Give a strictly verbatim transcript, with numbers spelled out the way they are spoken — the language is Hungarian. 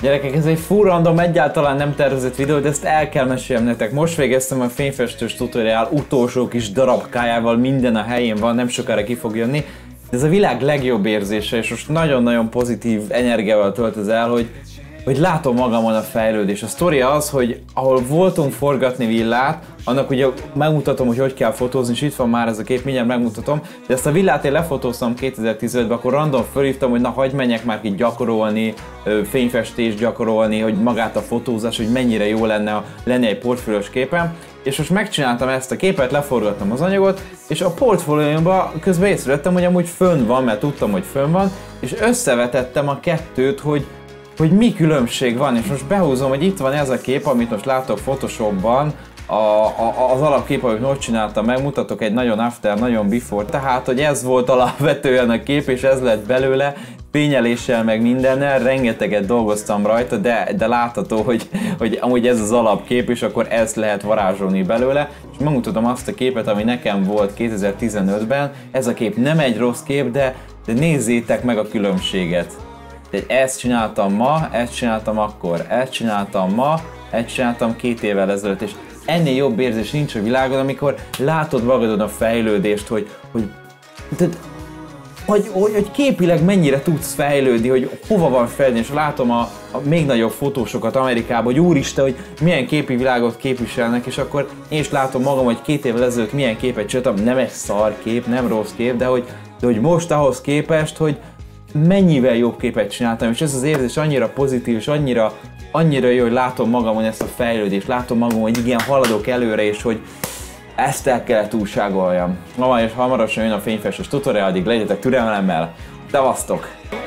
Gyerekek, ez egy full random, egyáltalán nem tervezett videó, de ezt el kell mesélnem nektek. Most végeztem a fényfestős tutoriál utolsó kis darabkájával, minden a helyén van, nem sokára ki fog jönni. Ez a világ legjobb érzése, és most nagyon-nagyon pozitív energiával tölt ez el, hogy, hogy látom magamon a fejlődés. A sztori az, hogy ahol voltunk forgatni villát, annak ugye megmutatom, hogy hogy kell fotózni, és itt van már ez a kép, mindjárt megmutatom, de ezt a villát én lefotóztam kétezer-tizenötben, akkor random fölhívtam, hogy na hagyd menjek már ki gyakorolni, fényfestést gyakorolni, hogy magát a fotózás, hogy mennyire jó lenne lenni egy portfóliós képen. És most megcsináltam ezt a képet, leforgattam az anyagot, és a portfóliómban közben észrevettem, hogy amúgy fönn van, mert tudtam, hogy fönn van, és összevetettem a kettőt, hogy, hogy mi különbség van, és most behúzom, hogy itt van ez a kép, amit most látok Photoshopban, a, a, az alapkép, amit most csináltam, megmutatok egy nagyon after, nagyon before, tehát, hogy ez volt alapvetően a kép, és ez lett belőle, fényeléssel meg mindennel, rengeteget dolgoztam rajta, de, de látható, hogy, hogy amúgy ez az alapkép, és akkor ezt lehet varázsolni belőle, és megmutatom azt a képet, ami nekem volt kétezer-tizenötben, ez a kép nem egy rossz kép, de, de nézzétek meg a különbséget. De ezt csináltam ma, ezt csináltam akkor, ezt csináltam ma, ezt csináltam két évvel ezelőtt, és ennél jobb érzés nincs a világon, amikor látod magadon a fejlődést, hogy, hogy, hogy, hogy, hogy képileg mennyire tudsz fejlődni, hogy hova van fejlődni, és látom a, a még nagyobb fotósokat Amerikában, hogy úristen, hogy milyen képi világot képviselnek, és akkor én is látom magam, hogy két évvel ezelőtt milyen képet csináltam, nem egy szar kép, nem rossz kép, de hogy, de hogy most ahhoz képest, hogy mennyivel jobb képet csináltam, és ez az érzés annyira pozitív, és annyira, annyira jó, hogy látom magamon ezt a fejlődést, látom magamon, hogy igen, haladok előre, és hogy ezt el kellett túlságoljam. Ma és hamarosan jön a fényfestős tutoriál, addig legyetek türelemmel, szevasztok!